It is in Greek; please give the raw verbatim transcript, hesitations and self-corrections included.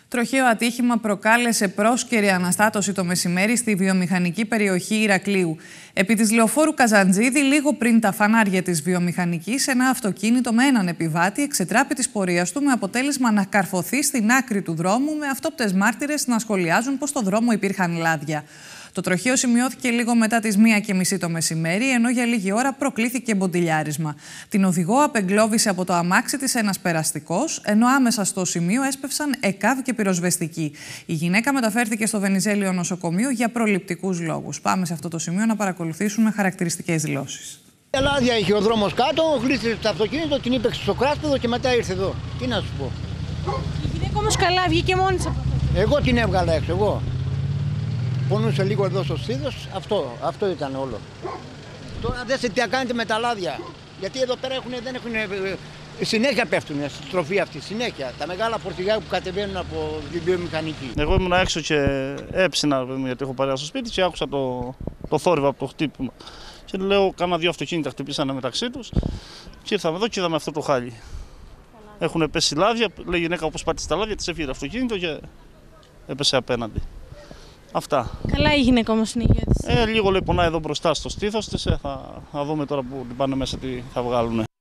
Τροχαίο ατύχημα προκάλεσε πρόσκαιρη αναστάτωση το μεσημέρι στη βιομηχανική περιοχή Ηρακλείου. Επί της λεωφόρου Καζαντζίδη, λίγο πριν τα φανάρια της βιομηχανικής, ένα αυτοκίνητο με έναν επιβάτη εξετράπη της πορείας του με αποτέλεσμα να καρφωθεί στην άκρη του δρόμου, με αυτόπτες μάρτυρες να σχολιάζουν πως στο δρόμο υπήρχαν λάδια. Το τροχαίο σημειώθηκε λίγο μετά τις μία και μισή το μεσημέρι, ενώ για λίγη ώρα προκλήθηκε μποντιλιάρισμα. Την οδηγό απεγκλώβησε από το αμάξι της ένας περαστικός, ενώ άμεσα στο σημείο έσπευσαν ΕΚΑΒ και πυροσβεστικοί. Η γυναίκα μεταφέρθηκε στο Βενιζέλιο νοσοκομείο για προληπτικούς λόγους. Πάμε σε αυτό το σημείο να παρακολουθήσουμε χαρακτηριστικές δηλώσεις. Λάδια είχε ο δρόμος κάτω, γλίστρισε το αυτοκίνητο, την είπε στο κράσπεδο και μετά ήρθε εδώ. Τι να σου πω. Η γυναίκα όμως καλά βγήκε μόνη της από αυτό. Εγώ την έβγαλα έξω, εγώ. Πονούσε λίγο εδώ στο στήθος, αυτό, αυτό ήταν όλο. Τώρα δεν σε τι κάνετε με τα λάδια. Γιατί εδώ πέρα έχουν, δεν έχουν, συνέχεια πέφτουν στη στροφή αυτή, συνέχεια. Τα μεγάλα φορτηγά που κατεβαίνουν από την βιομηχανική. Εγώ ήμουν έξω και έψηνα, γιατί έχω παρέα στο σπίτι και άκουσα το, το θόρυβο από το χτύπημα. Και λέω, κάνα δύο αυτοκίνητα χτυπήσανε μεταξύ τους και ήρθαμε εδώ και είδαμε αυτό το χάλι. Έχουν πέσει λάδια, λέει η γυναίκα όπως πάτησε τα λάδια, της έφυγε το αυτοκίνητο και έπεσε απέναντι. Αυτά. Καλά η γυναίκα όμως στην υγεία της. Ε, λίγο λέει πονάει εδώ μπροστά στο στήθος της, ε, θα, θα δούμε τώρα που την πάνε μέσα τι θα βγάλουν.